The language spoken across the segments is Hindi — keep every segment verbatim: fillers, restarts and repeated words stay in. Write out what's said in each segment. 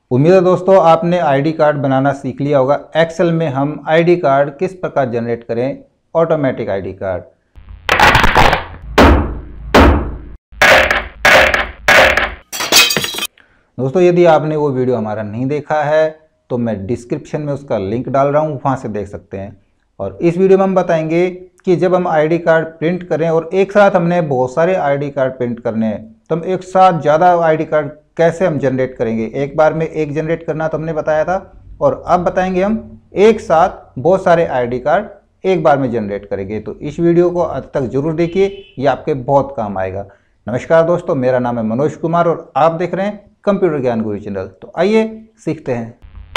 उम्मीद है दोस्तों आपने आईडी कार्ड बनाना सीख लिया होगा। एक्सेल में हम आईडी कार्ड किस प्रकार जनरेट करें, ऑटोमेटिक आईडी कार्ड। दोस्तों यदि आपने वो वीडियो हमारा नहीं देखा है तो मैं डिस्क्रिप्शन में उसका लिंक डाल रहा हूँ, वहाँ से देख सकते हैं। और इस वीडियो में हम बताएंगे कि जब हम आईडी कार्ड प्रिंट करें और एक साथ हमने बहुत सारे आईडी कार्ड प्रिंट करने हैं तो हम एक साथ ज़्यादा आईडी कार्ड कैसे हम जनरेट करेंगे। एक बार में एक जनरेट करना तो हमने बताया था, और अब बताएंगे हम एक साथ बहुत सारे आईडी कार्ड एक बार में जनरेट करेंगे। तो इस वीडियो को अंत तक जरूर देखिए, ये आपके बहुत काम आएगा। नमस्कार दोस्तों, मेरा नाम है मनोज कुमार और आप देख रहे हैं कंप्यूटर ज्ञान गुरु चैनल। तो आइए सीखते हैं।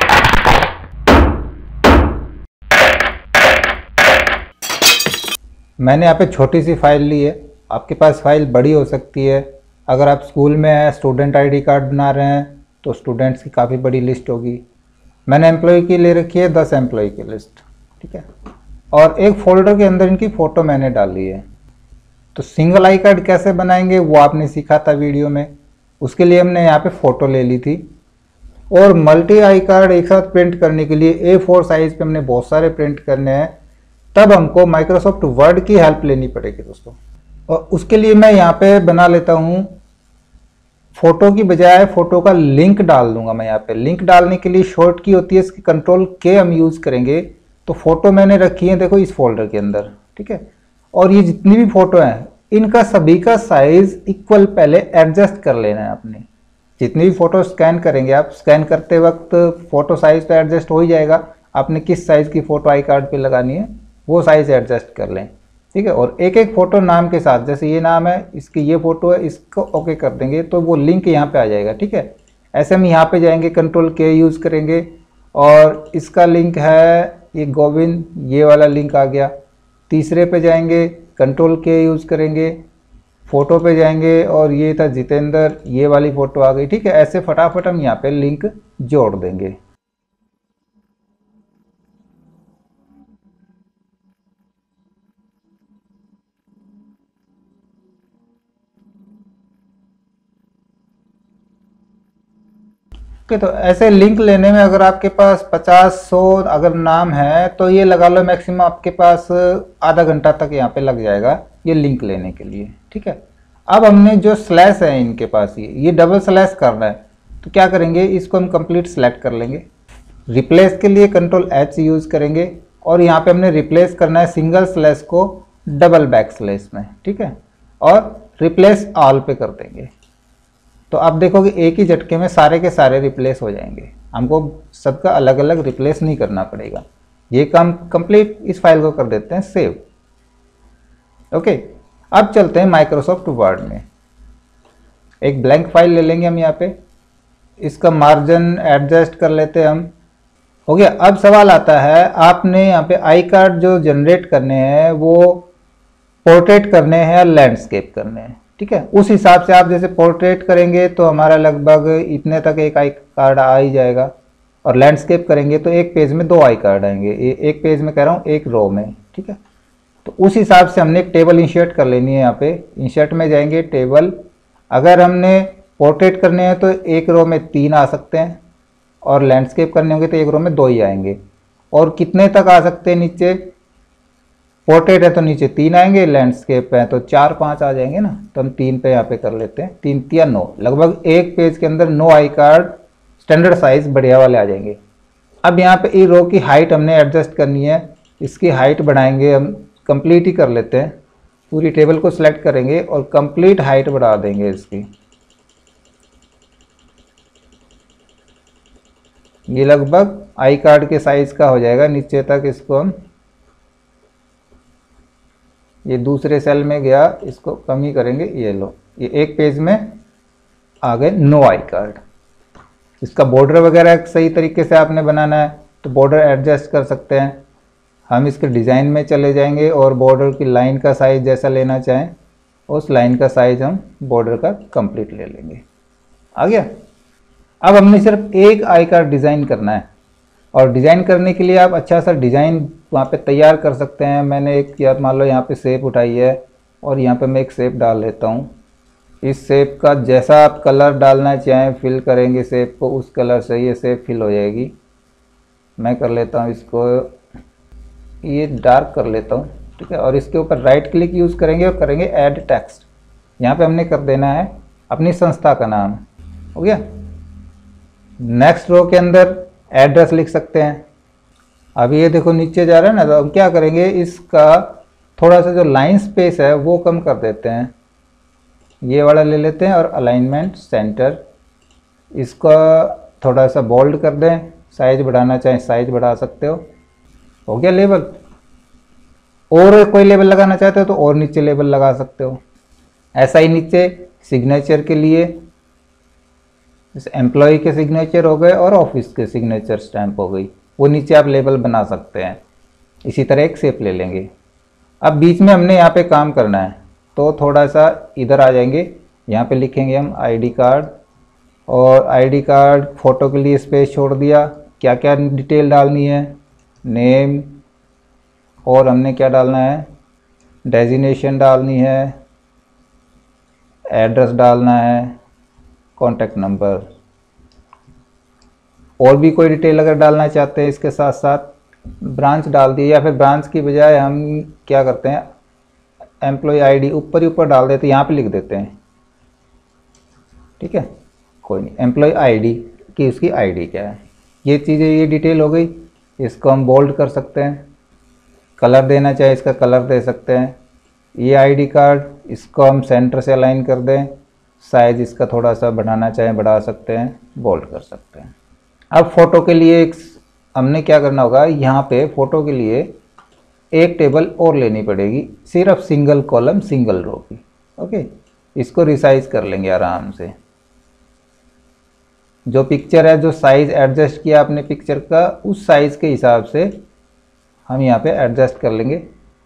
मैंने यहाँ पे छोटी सी फाइल ली है, आपके पास फाइल बड़ी हो सकती है। अगर आप स्कूल में हैं, स्टूडेंट आईडी कार्ड बना रहे हैं तो स्टूडेंट्स की काफ़ी बड़ी लिस्ट होगी। मैंने एम्प्लॉय की ले रखी है, दस एम्प्लॉय की लिस्ट, ठीक है। और एक फोल्डर के अंदर इनकी फ़ोटो मैंने डाली है। तो सिंगल आई कार्ड कैसे बनाएंगे वो आपने सीखा था वीडियो में, उसके लिए हमने यहाँ पे फ़ोटो ले ली थी। और मल्टी आई कार्ड एक साथ प्रिंट करने के लिए ए फोर साइज़ पे हमने बहुत सारे प्रिंट करने हैं, तब हमको माइक्रोसॉफ्ट वर्ड की हेल्प लेनी पड़ेगी दोस्तों। और उसके लिए मैं यहाँ पे बना लेता हूँ, फोटो की बजाय फोटो का लिंक डाल दूंगा मैं यहाँ पे। लिंक डालने के लिए शॉर्ट की होती है इसकी, कंट्रोल के हम यूज़ करेंगे। तो फोटो मैंने रखी है देखो इस फोल्डर के अंदर, ठीक है। और ये जितनी भी फोटो हैं इनका सभी का साइज इक्वल पहले एडजस्ट कर लेना है आपने। जितनी भी फोटो स्कैन करेंगे आप, स्कैन करते वक्त फोटो साइज तो एडजस्ट हो ही जाएगा। आपने किस साइज की फोटो आई कार्ड पे लगानी है वो साइज एडजस्ट कर लें, ठीक है। और एक एक फोटो नाम के साथ, जैसे ये नाम है, इसकी ये फोटो है, इसको ओके कर देंगे तो वो लिंक यहाँ पे आ जाएगा, ठीक है। ऐसे हम यहाँ पे जाएंगे, कंट्रोल के यूज़ करेंगे और इसका लिंक है ये गोविंद, ये वाला लिंक आ गया। तीसरे पे जाएंगे, कंट्रोल के यूज़ करेंगे, फ़ोटो पे जाएंगे और ये था जितेंद्र, ये वाली फ़ोटो आ गई, ठीक है। ऐसे फटाफट हम यहाँ पे लिंक जोड़ देंगे। ओके, तो ऐसे लिंक लेने में अगर आपके पास पचास सौ अगर नाम है तो ये लगा लो मैक्सिमम आपके पास आधा घंटा तक यहाँ पे लग जाएगा ये लिंक लेने के लिए, ठीक है। अब हमने जो स्लैश है इनके पास, ये ये डबल स्लैश करना है तो क्या करेंगे, इसको हम कंप्लीट सेलेक्ट कर लेंगे। रिप्लेस के लिए कंट्रोल एच यूज़ करेंगे और यहाँ पे हमने रिप्लेस करना है सिंगल स्लैश को डबल बैक स्लैश में, ठीक है। और रिप्लेस ऑल पे कर देंगे तो आप देखोगे एक ही झटके में सारे के सारे रिप्लेस हो जाएंगे। हमको सबका अलग अलग रिप्लेस नहीं करना पड़ेगा। ये काम कंप्लीट, इस फाइल को कर देते हैं सेव। ओके, अब चलते हैं माइक्रोसॉफ्ट वर्ड में। एक ब्लैंक फाइल ले लेंगे हम यहाँ पे, इसका मार्जिन एडजस्ट कर लेते हैं हम। हो गया। अब सवाल आता है, आपने यहाँ पे आई कार्ड जो जनरेट करने हैं वो पोर्ट्रेट करने हैं या लैंडस्केप करने हैं, ठीक है। उस हिसाब से आप जैसे पोर्ट्रेट करेंगे तो हमारा लगभग इतने तक एक आई कार्ड आ ही जाएगा, और लैंडस्केप करेंगे तो एक पेज में दो आई कार्ड आएंगे। एक पेज में कह रहा हूँ, एक रो में, ठीक है। तो उस हिसाब से हमने एक टेबल इंसर्ट कर लेनी है। यहाँ पे इंसर्ट में जाएंगे, टेबल। अगर हमने पोर्ट्रेट करने हैं तो एक रो में तीन आ सकते हैं, और लैंडस्केप करने होंगे तो एक रो में दो ही आएंगे। और कितने तक आ सकते हैं नीचे, पोर्ट्रेट है तो नीचे तीन आएंगे, लैंडस्केप है तो चार पाँच आ जाएंगे ना। तो हम तीन पे यहाँ पे कर लेते हैं, तीन या नौ, लगभग एक पेज के अंदर नौ आई कार्ड स्टैंडर्ड साइज बढ़िया वाले आ जाएंगे। अब यहाँ पे ई रो की हाइट हमने एडजस्ट करनी है, इसकी हाइट बढ़ाएंगे हम, कंप्लीट ही कर लेते हैं। पूरी टेबल को सिलेक्ट करेंगे और कंप्लीट हाइट बढ़ा देंगे इसकी। ये लगभग आई कार्ड के साइज का हो जाएगा नीचे तक। इसको हम, ये दूसरे सेल में गया, इसको कम ही करेंगे। ये लो, ये एक पेज में आ गए नो आई कार्ड। इसका बॉर्डर वगैरह सही तरीके से आपने बनाना है तो बॉर्डर एडजस्ट कर सकते हैं। हम इसके डिज़ाइन में चले जाएंगे और बॉर्डर की लाइन का साइज़ जैसा लेना चाहें उस लाइन का साइज़ हम बॉर्डर का कंप्लीट ले लेंगे। आ गया। अब हमने सिर्फ एक आई कार्ड डिज़ाइन करना है, और डिज़ाइन करने के लिए आप अच्छा सा डिज़ाइन वहाँ पे तैयार कर सकते हैं। मैंने एक, यार मान लो यहाँ पे शेप उठाई है और यहाँ पे मैं एक शेप डाल लेता हूँ। इस शेप का जैसा आप कलर डालना चाहें फिल करेंगे शेप को, उस कलर से ये शेप फिल हो जाएगी। मैं कर लेता हूँ इसको, ये डार्क कर लेता हूँ, ठीक है। और इसके ऊपर राइट क्लिक यूज़ करेंगे और करेंगे ऐड टेक्स्ट। यहाँ पे हमने कर देना है अपनी संस्था का नाम, हो गया। नेक्स्ट रो के अंदर एड्रेस लिख सकते हैं। अभी ये देखो नीचे जा रहा है ना, तो हम क्या करेंगे, इसका थोड़ा सा जो लाइन स्पेस है वो कम कर देते हैं, ये वाला ले लेते हैं। और अलाइनमेंट सेंटर, इसका थोड़ा सा बोल्ड कर दें, साइज बढ़ाना चाहें साइज बढ़ा सकते हो। हो गया लेबल। और कोई लेबल लगाना चाहते हो तो और नीचे लेबल लगा सकते हो। ऐसा ही नीचे सिग्नेचर के लिए एम्प्लॉय के सिग्नेचर हो गए और ऑफिस के सिग्नेचर स्टैंप हो गई, वो नीचे आप लेबल बना सकते हैं। इसी तरह एक शेप ले लेंगे। अब बीच में हमने यहाँ पे काम करना है, तो थोड़ा सा इधर आ जाएंगे, यहाँ पे लिखेंगे हम आईडी कार्ड। और आईडी कार्ड फ़ोटो के लिए स्पेस छोड़ दिया। क्या क्या डिटेल डालनी है, नेम, और हमने क्या डालना है, डेजिग्नेशन डालनी है, एड्रेस डालना है, कॉन्टैक्ट नंबर। और भी कोई डिटेल अगर डालना चाहते हैं इसके साथ साथ ब्रांच डाल दी, या फिर ब्रांच की बजाय हम क्या करते हैं, एम्प्लॉय आईडी ऊपर ही ऊपर डाल देते हैं, यहाँ पे लिख देते हैं, ठीक है। कोई नहीं, एम्प्लॉय आईडी की उसकी आईडी क्या है, ये चीज़ें, ये डिटेल हो गई। इसको हम बोल्ड कर सकते हैं, कलर देना चाहे इसका कलर दे सकते हैं। ये आईडी कार्ड, इसको हम सेंटर से अलाइन कर दें, साइज इसका थोड़ा सा बढ़ाना चाहे बढ़ा सकते हैं, बोल्ड कर सकते हैं। अब फ़ोटो के लिए एक हमने क्या करना होगा, यहाँ पे फ़ोटो के लिए एक टेबल और लेनी पड़ेगी, सिर्फ सिंगल कॉलम सिंगल रो की, ओके। इसको रिसाइज कर लेंगे आराम से। जो पिक्चर है, जो साइज़ एडजस्ट किया आपने पिक्चर का, उस साइज़ के हिसाब से हम यहाँ पे एडजस्ट कर लेंगे।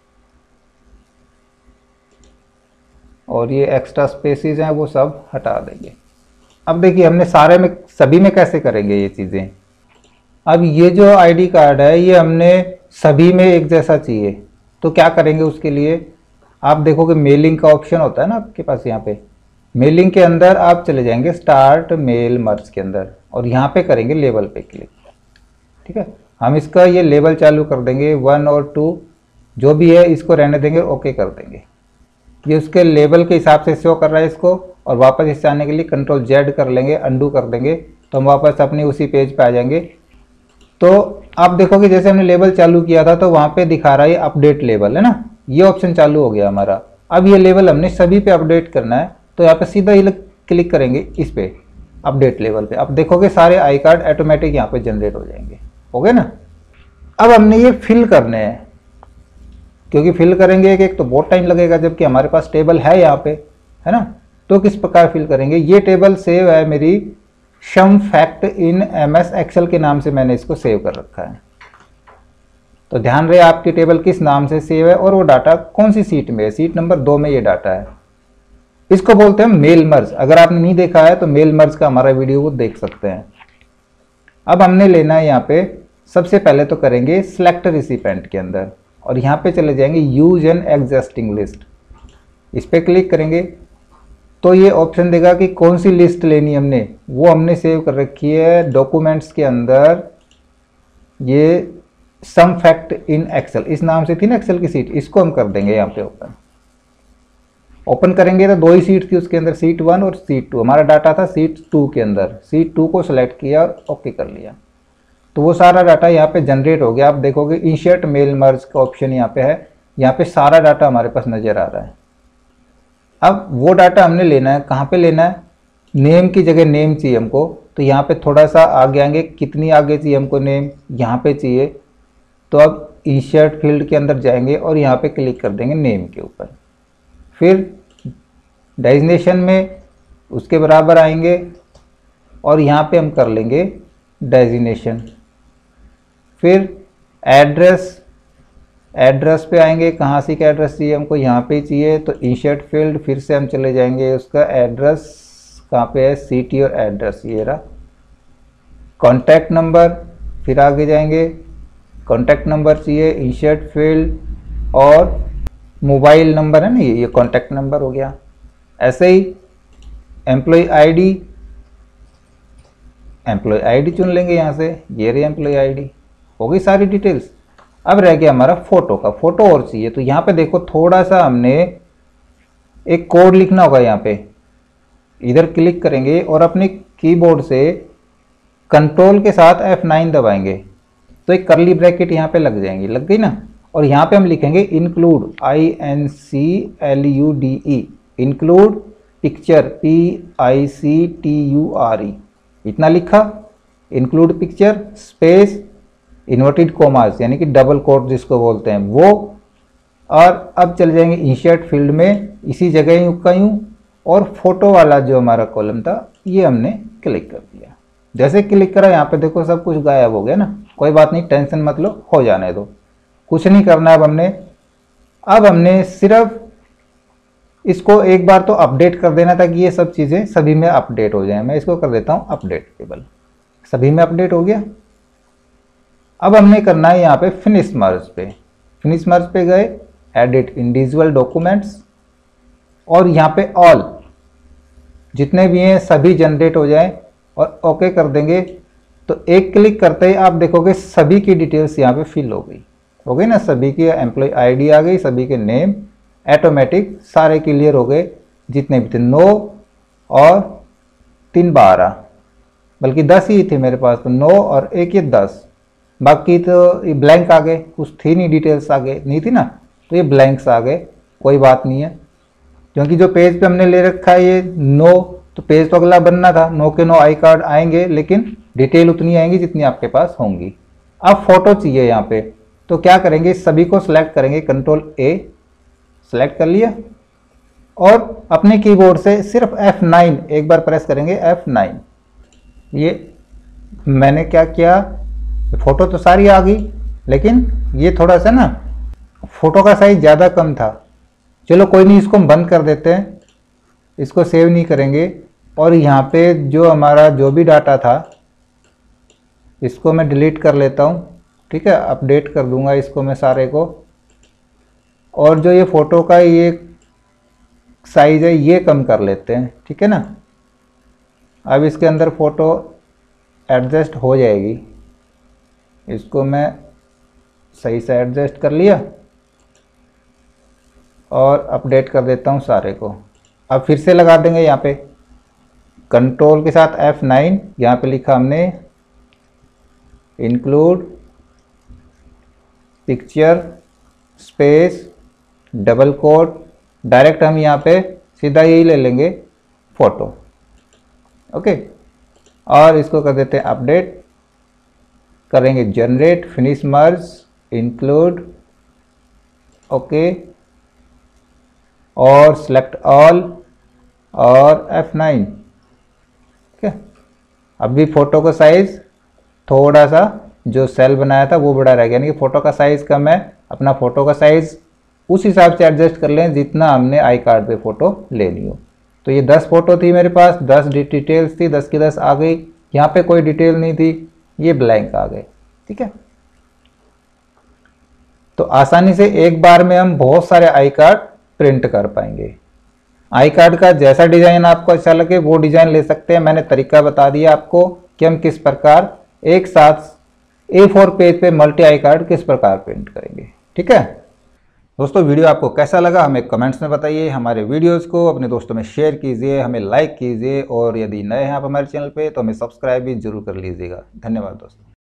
और ये एक्स्ट्रा स्पेसेस हैं वो सब हटा देंगे। अब देखिए हमने सारे में, सभी में कैसे करेंगे ये चीज़ें। अब ये जो आईडी कार्ड है ये हमने सभी में एक जैसा चाहिए, तो क्या करेंगे उसके लिए, आप देखोगे मेलिंग का ऑप्शन होता है ना आपके पास, यहाँ पे मेलिंग के अंदर आप चले जाएंगे स्टार्ट मेल मर्ज के अंदर, और यहाँ पे करेंगे लेबल पे क्लिक, ठीक है। हम इसका ये लेबल चालू कर देंगे, वन और टू जो भी है इसको रहने देंगे, ओके कर देंगे। ये उसके लेबल के हिसाब से शो कर रहा है इसको। और वापस इससे आने के लिए कंट्रोल जेड कर लेंगे, अंडू कर देंगे, तो हम वापस अपनी उसी पेज पे आ जाएंगे। तो आप देखोगे जैसे हमने लेबल चालू किया था तो वहाँ पे दिखा रहा है अपडेट लेबल, है ना, ये ऑप्शन चालू हो गया हमारा। अब ये लेबल हमने सभी पे अपडेट करना है, तो यहाँ पे सीधा ही क्लिक करेंगे इस पे अपडेट लेवल पे। अब देखोगे सारे आई कार्ड ऑटोमेटिक यहाँ पे जनरेट हो जाएंगे, हो गए ना। अब हमने ये फिल करने हैं, क्योंकि फिल करेंगे एक एक तो बहुत टाइम लगेगा, जबकि हमारे पास टेबल है यहाँ पे, है ना। तो किस प्रकार फिल करेंगे, ये टेबल सेव है मेरी some fact in M S Excel के नाम से मैंने इसको सेव कर रखा है। तो ध्यान रहे आपकी टेबल किस नाम से सेव है और वो डाटा कौन सी सीट में है, सीट नंबर दो में ये डाटा है। इसको बोलते हैं मेल मर्ज। अगर आपने नहीं देखा है तो मेल मर्ज का हमारा वीडियो वो देख सकते हैं। अब हमने लेना है यहाँ पे, सबसे पहले तो करेंगे सिलेक्ट रिसिपेंट के अंदर, और यहाँ पे चले जाएंगे यूज एन एग्जिस्टिंग लिस्ट, इस पर क्लिक करेंगे तो ये ऑप्शन देगा कि कौन सी लिस्ट लेनी हमने, वो हमने सेव कर रखी है डॉक्यूमेंट्स के अंदर, ये सम फैक्ट इन एक्सेल इस नाम से थी ना एक्सेल की सीट, इसको हम कर देंगे यहाँ पे ओपन। ओपन करेंगे तो दो ही सीट थी उसके अंदर, सीट वन और सीट टू। हमारा डाटा था सीट टू के अंदर, सीट टू को सिलेक्ट किया और ओके कर लिया, तो वो सारा डाटा यहाँ पे जनरेट हो गया। आप देखोगे इंसर्ट मेल मर्ज का ऑप्शन यहाँ पे है, यहाँ पे सारा डाटा हमारे पास नजर आ रहा है। अब वो डाटा हमने लेना है, कहाँ पे लेना है, नेम की जगह नेम चाहिए हमको, तो यहाँ पे थोड़ा सा आगे आएंगे, कितनी आगे चाहिए हमको नेम, यहाँ पे चाहिए। तो अब इंसर्ट फील्ड के अंदर जाएंगे और यहाँ पे क्लिक कर देंगे नेम के ऊपर, फिर डेजिग्नेशन में उसके बराबर आएंगे और यहाँ पे हम कर लेंगे डेजिग्नेशन। फिर एड्रेस, एड्रेस पे आएंगे, कहाँ से का एड्रेस चाहिए हमको, यहाँ पे चाहिए, तो इंसर्ट फील्ड, फिर से हम चले जाएंगे उसका एड्रेस कहाँ पे है, सिटी और एड्रेस ये रहा। कॉन्टैक्ट नंबर, फिर आगे जाएंगे, कॉन्टैक्ट नंबर चाहिए, इंसर्ट फील्ड, और मोबाइल नंबर है ना, ये ये कॉन्टैक्ट नंबर हो गया। ऐसे ही एम्प्लॉय आईडी, एम्प्लॉय आईडी चुन लेंगे यहाँ से, ये रही एम्प्लॉय आईडी, हो गई सारी डिटेल्स। अब रह गया हमारा फोटो का, फोटो और चाहिए, तो यहाँ पे देखो थोड़ा सा हमने एक कोड लिखना होगा। यहाँ पे इधर क्लिक करेंगे और अपने कीबोर्ड से कंट्रोल के साथ एफ नाइन दबाएंगे तो एक करली ब्रैकेट यहाँ पे लग जाएंगी, लग गई ना। और यहाँ पे हम लिखेंगे include, I N C L U D E, include picture, P I C T U R E, इतना लिखा। Include picture space inverted commas यानी कि डबल कोट जिसको बोलते हैं वो। और अब चल जाएंगे इंसर्ट फील्ड में, इसी जगह यूं का यूं, और फोटो वाला जो हमारा कॉलम था ये हमने क्लिक कर दिया। जैसे क्लिक करा यहाँ पे देखो सब कुछ गायब हो गया ना, कोई बात नहीं, टेंशन मत लो, हो जाने दो, कुछ नहीं करना। अब हमने अब हमने सिर्फ इसको एक बार तो अपडेट कर देना था कि ये सब चीज़ें सभी में अपडेट हो जाए। मैं इसको कर देता हूँ अपडेट टेबल, सभी में अपडेट हो गया। अब हमने करना है यहाँ पे फिनिश मर्ज पे, फिनिश मर्ज पे गए, एडिट इंडिविजुअल डॉक्यूमेंट्स, और यहाँ पे ऑल जितने भी हैं सभी जनरेट हो जाए और ओके कर देंगे। तो एक क्लिक करते ही आप देखोगे सभी की डिटेल्स यहाँ पे फिल हो गई, हो गई ना, सभी की एम्प्लॉय आईडी आ गई, सभी के नेम ऑटोमेटिक सारे क्लियर हो गए, जितने भी थे नौ और तीन बारह, बल्कि दस ही थे मेरे पास, तो नौ और एक ये दस, बाकी तो ये ब्लैंक आ गए, कुछ थी नहीं डिटेल्स आगे नहीं थी ना, तो ये ब्लैंक्स आ गए, कोई बात नहीं है, क्योंकि जो पेज पे हमने ले रखा है ये नौ, तो पेज तो अगला बनना था, नौ के नौ आई कार्ड आएंगे, लेकिन डिटेल उतनी आएंगी जितनी आपके पास होंगी। अब फोटो चाहिए यहाँ पे, तो क्या करेंगे, सभी को सिलेक्ट करेंगे, कंट्रोल ए सेलेक्ट कर लिया, और अपने कीबोर्ड से सिर्फ एफ नाइन एक बार प्रेस करेंगे, एफ नाइन। ये मैंने क्या किया, फोटो तो सारी आ गई, लेकिन ये थोड़ा सा ना फोटो का साइज ज़्यादा कम था, चलो कोई नहीं, इसको हम बंद कर देते हैं, इसको सेव नहीं करेंगे। और यहाँ पे जो हमारा जो भी डाटा था इसको मैं डिलीट कर लेता हूँ, ठीक है, अपडेट कर दूंगा इसको मैं सारे को। और जो ये फ़ोटो का ये साइज़ है ये कम कर लेते हैं, ठीक है ना। अब इसके अंदर फ़ोटो एडजस्ट हो जाएगी, इसको मैं सही से एडजस्ट कर लिया और अपडेट कर देता हूँ सारे को। अब फिर से लगा देंगे यहाँ पे कंट्रोल के साथ एफ नाइन, यहाँ पे लिखा हमने include picture space double quote, direct हम यहाँ पे सीधा यही ले लेंगे फोटो, ओके। और इसको कर देते हैं अपडेट, करेंगे generate finish merge include, okay, और सेलेक्ट ऑल और एफ नाइन, ठीक है। अब भी फोटो का साइज थोड़ा सा जो सेल बनाया था वो बड़ा रह गया, यानी कि फोटो का साइज कम है, अपना फोटो का साइज उस हिसाब से एडजस्ट कर लें जितना हमने आई कार्ड पे फोटो लेनी हो। तो ये दस फोटो थी मेरे पास, दस डिटेल्स थी, दस की दस आ गई, यहाँ पे कोई डिटेल नहीं थी, ये ब्लैंक आ गए, ठीक है। तो आसानी से एक बार में हम बहुत सारे आई कार्ड प्रिंट कर पाएंगे। आई कार्ड का जैसा डिजाइन आपको अच्छा लगे वो डिजाइन ले सकते हैं, मैंने तरीका बता दिया आपको कि हम किस प्रकार एक साथ ए फोर पेज पे मल्टी आई कार्ड किस प्रकार प्रिंट करेंगे, ठीक है। दोस्तों वीडियो आपको कैसा लगा हमें कमेंट्स में बताइए, हमारे वीडियोस को अपने दोस्तों में शेयर कीजिए, हमें लाइक कीजिए, और यदि नए हैं आप हमारे चैनल पे तो हमें सब्सक्राइब भी जरूर कर लीजिएगा। धन्यवाद दोस्तों।